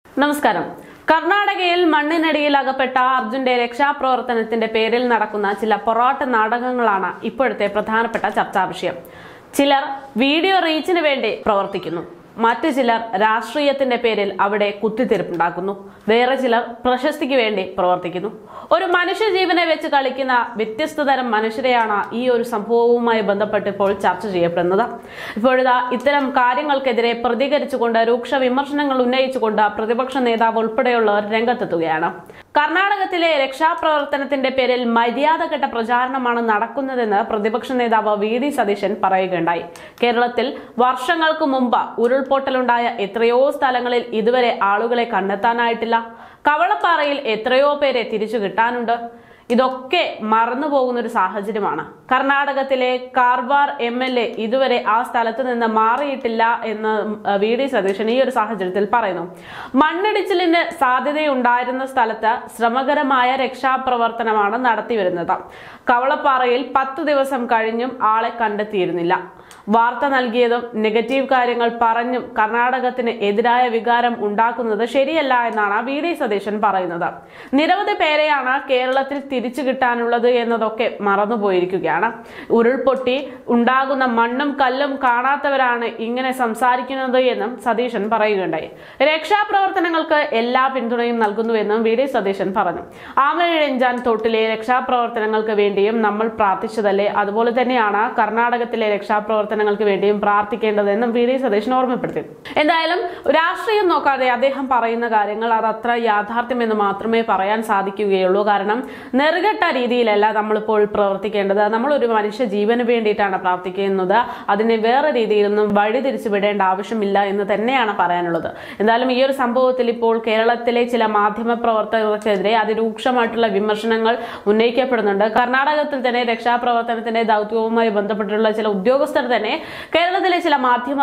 നമസ്കാരം. കർണാടകയിൽ മണ്ണിനടിയിൽ അകപ്പെട്ട അർജുന്റെ രക്ഷാപ്രവർത്തനത്തിന്റെ പേരിൽ നടക്കുന്ന ചില പൊറാട്ട് നാടകങ്ങളാണ് ഇപ്പോഴത്തെ പ്രധാനപ്പെട്ട ചർച്ചാ വിഷയം. ചിലർ വീഡിയോ റീച്ചിന് വേണ്ടി പ്രവർത്തിക്കുന്നു. മറ്റു ചിലർ രാഷ്ട്രീയത്തിന്റെ പേരിൽ അവിടെ കുത്തിത്തിരിപ്പുണ്ടാക്കുന്നു. വേറെ ചിലർ പ്രശസ്തിക്ക് വേണ്ടി പ്രവർത്തിക്കുന്നു. ഒരു മനുഷ്യജീവനെ വെച്ച് കളിക്കുന്ന വ്യത്യസ്ത തരം മനുഷ്യരെയാണ് ഈ ഒരു സംഭവവുമായി ബന്ധപ്പെട്ട് ഇപ്പോൾ ചർച്ച ചെയ്യപ്പെടുന്നത്. ഇപ്പോഴിതാ ഇത്തരം കാര്യങ്ങൾക്കെതിരെ പ്രതികരിച്ചുകൊണ്ട് രൂക്ഷ വിമർശനങ്ങൾ ഉന്നയിച്ചുകൊണ്ട് പ്രതിപക്ഷ നേതാവ് ഉൾപ്പെടെയുള്ളവർ രംഗത്തെത്തുകയാണ്. കർണാടകത്തിലെ രക്ഷാപ്രവർത്തനത്തിന്റെ പേരിൽ മര്യാദകെട്ട പ്രചാരണമാണ് നടക്കുന്നതെന്ന് പ്രതിപക്ഷ നേതാവ് വി.ഡി. സതീശൻ പറയുകയുണ്ടായി. കേരളത്തിൽ വർഷങ്ങൾക്ക് മുമ്പ് ഉരുൾപൊട്ടലുണ്ടായ എത്രയോ സ്ഥലങ്ങളിൽ ഇതുവരെ ആളുകളെ കണ്ടെത്താനായിട്ടില്ല. കവളപ്പാറയിൽ എത്രയോ പേരെ തിരിച്ചു കിട്ടാനുണ്ട്. ഇതൊക്കെ മറന്നുപോകുന്ന ഒരു സാഹചര്യമാണ്. കർണാടകത്തിലെ കാർവാർ MLA ഇതുവരെ ആ സ്ഥലത്ത് നിന്ന് മാറിയിട്ടില്ല എന്ന് വി.ഡി. സതീശൻ ഈ ഒരു സാഹചര്യത്തിൽ പറയുന്നു. മണ്ണിടിച്ചിലിന് സാധ്യതയുണ്ടായിരുന്ന സ്ഥലത്ത് ശ്രമകരമായ രക്ഷാപ്രവർത്തനമാണ് നടത്തിവരുന്നത്. കവളപ്പാറയിൽ 10 ദിവസം കഴിഞ്ഞും ആളെ കണ്ടെത്തിയിരുന്നില്ല. വാർത്ത നൽകിയതും നെഗറ്റീവ് കാര്യങ്ങൾ പറഞ്ഞും കർണാടകത്തിന് എതിരായ വികാരം ഉണ്ടാക്കുന്നത് ശരിയല്ല എന്നാണ് വി.ഡി. സതീശൻ പറയുന്നത്. നിരവധി പേരെയാണ് കേരളത്തിൽ തിരിച്ചു കിട്ടാനുള്ളത് എന്നതൊക്കെ മറന്നുപോയിരിക്കുകയാണ്. ഉരുൾപൊട്ടി ഉണ്ടാകുന്ന മണ്ണും കല്ലും കാണാത്തവരാണ് ഇങ്ങനെ സംസാരിക്കുന്നത് എന്നും സതീശൻ പറയുകയുണ്ടായി. രക്ഷാപ്രവർത്തനങ്ങൾക്ക് എല്ലാ പിന്തുണയും നൽകുന്നുവെന്നും വി.ഡി. സതീശൻ പറഞ്ഞു. ആമയിഴഞ്ചാൻ തോട്ടിലെ രക്ഷാപ്രവർത്തനങ്ങൾക്ക് വേണ്ടിയും നമ്മൾ പ്രാർത്ഥിച്ചതല്ലേ, അതുപോലെ തന്നെയാണ് കർണാടകത്തിലെ രക്ഷാപ്രവർത്തനങ്ങൾക്ക് വേണ്ടിയും പ്രാർത്ഥിക്കേണ്ടതെന്നും വി.ഡി. സതീശൻ ഓർമ്മപ്പെടുത്തി. എന്തായാലും രാഷ്ട്രീയം നോക്കാതെ അദ്ദേഹം പറയുന്ന കാര്യങ്ങൾ അതത്ര യാഥാർത്ഥ്യമെന്ന് മാത്രമേ പറയാൻ സാധിക്കുകയുള്ളൂ. കാരണം നെറുകെട്ട രീതിയിലല്ല നമ്മളിപ്പോൾ പ്രവർത്തിക്കേണ്ടത്. നമ്മളൊരു മനുഷ്യ ജീവന് വേണ്ടിയിട്ടാണ് പ്രാർത്ഥിക്കുന്നത്. അതിനെ വേറെ രീതിയിലൊന്നും വഴിതിരിച്ചു വിടേണ്ട ആവശ്യമില്ല എന്ന് തന്നെയാണ് പറയാനുള്ളത്. എന്തായാലും ഈ ഒരു സംഭവത്തിൽ ഇപ്പോൾ കേരളത്തിലെ ചില മാധ്യമ പ്രവർത്തകർക്കെതിരെ അതിരൂക്ഷമായിട്ടുള്ള വിമർശനങ്ങൾ ഉന്നയിക്കപ്പെടുന്നുണ്ട്. കർണാടകത്തിൽ തന്നെ രക്ഷാപ്രവർത്തനത്തിന്റെ ദൗത്യവുമായി ബന്ധപ്പെട്ടുള്ള ചില ഉദ്യോഗസ്ഥർ തന്നെ കേരളത്തിലെ ചില മാധ്യമ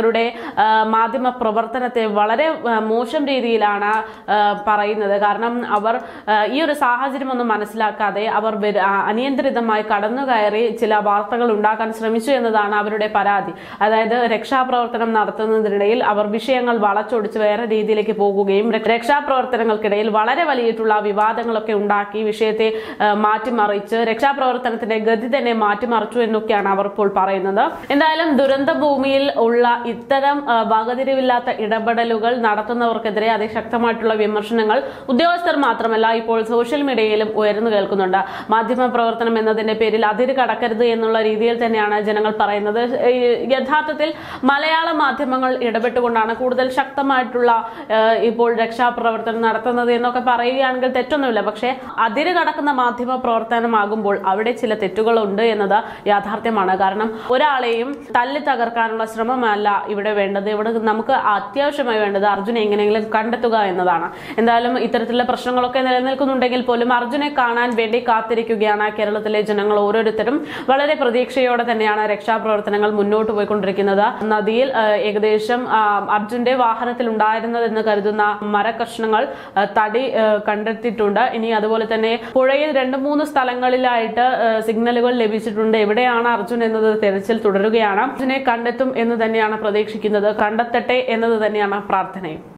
പ്രവർത്തനത്തെ വളരെ മോശം രീതിയിലാണ് പറയുന്നത്. കാരണം അവർ ഈ ഒരു സാഹചര്യം ഒന്നും മനസ്സിലാക്കാതെ അവർ അനിയന്ത്രിതമായി കടന്നുകയറി ചില വാർത്തകൾ ഉണ്ടാക്കാൻ ശ്രമിച്ചു എന്നതാണ് അവരുടെ പരാതി. അതായത് രക്ഷാപ്രവർത്തനം നടത്തുന്നതിനിടയിൽ അവർ വിഷയങ്ങൾ വളച്ചൊടിച്ച് വേറെ രീതിയിലേക്ക് പോകുകയും രക്ഷാപ്രവർത്തനങ്ങൾക്കിടയിൽ വളരെ വലിയിട്ടുള്ള വിവാദങ്ങളൊക്കെ ഉണ്ടാക്കി വിഷയത്തെ മാറ്റിമറിച്ച് രക്ഷാപ്രവർത്തനത്തിന്റെ ഗതി തന്നെ മാറ്റിമറിച്ചു എന്നൊക്കെയാണ് അവർ ഇപ്പോൾ പറയുന്നത്. എന്തായാലും ദുരന്ത ഭൂമിയിൽ ഉള്ള ഇത്തരം വകതിരിവില്ലാത്ത ഇടപെടലുകൾ നടത്തുന്നവർക്കെതിരെ അതിശക്തമായിട്ടുള്ള വിമർശനങ്ങൾ ഉദ്യോഗസ്ഥർ മാത്രമല്ല ഇപ്പോൾ സോഷ്യൽ മീഡിയയിലും ഉയർന്നു കേൾക്കുന്നുണ്ട്. മാധ്യമ പ്രവർത്തനം എന്നതിന്റെ പേരിൽ അതിര് കടക്കരുത് എന്നുള്ള രീതിയിൽ തന്നെയാണ് ജനങ്ങൾ പറയുന്നത്. യഥാർത്ഥത്തിൽ മലയാള മാധ്യമങ്ങൾ ഇടപെട്ടുകൊണ്ടാണ് കൂടുതൽ ശക്തമായിട്ടുള്ള ഇപ്പോൾ രക്ഷാപ്രവർത്തനം നടത്തുന്നത് എന്നൊക്കെ പറയുകയാണെങ്കിൽ തെറ്റൊന്നുമില്ല. പക്ഷേ അതിര് കടക്കുന്ന മാധ്യമ പ്രവർത്തനമാകുമ്പോൾ അവിടെ ചില തെറ്റുകളുണ്ട് എന്നത് യാഥാർത്ഥ്യമാണ്. കാരണം ഒരാളെയും തല്ലി തകർക്കാനുള്ള ശ്രമമല്ല ഇവിടെ വേണ്ടത്. ഇവിടെ നമുക്ക് അത്യാവശ്യമായി വേണ്ടത് അർജുനെ എങ്ങനെയെങ്കിലും കണ്ടെത്തുക എന്നതാണ്. എന്തായാലും ഇത്തരത്തിലുള്ള പ്രശ്നങ്ങളൊക്കെ നിലനിൽക്കുന്നുണ്ടെങ്കിൽ പോലും അർജുനെ കാണാൻ വേണ്ടി കാത്തിരിക്കുകയാണ് കേരളത്തിലെ ജനങ്ങൾ ഓരോരുത്തരും. വളരെ പ്രതീക്ഷയോടെ തന്നെയാണ് രക്ഷാപ്രവർത്തനങ്ങൾ മുന്നോട്ട് പോയിക്കൊണ്ടിരിക്കുന്നത്. നദിയിൽ ഏകദേശം അർജുന്റെ വാഹനത്തിൽ ഉണ്ടായിരുന്നതെന്ന് കരുതുന്ന മരകഷ്ണങ്ങൾ തടി കണ്ടെത്തിയിട്ടുണ്ട്. ഇനി അതുപോലെ തന്നെ പുഴയിൽ 2-3 സ്ഥലങ്ങളിലായിട്ട് സിഗ്നലുകൾ ലഭിച്ചിട്ടുണ്ട്. എവിടെയാണ് അർജുൻ എന്നത് തെരച്ചിൽ തുടരുകയാണ്. അർജുനെ കണ്ടെത്തും എന്ന് തന്നെയാണ് പ്രതീക്ഷിക്കുന്നത്. കണ്ടെത്തട്ടെ എന്നത് തന്നെയാണ് പ്രാർത്ഥനയും.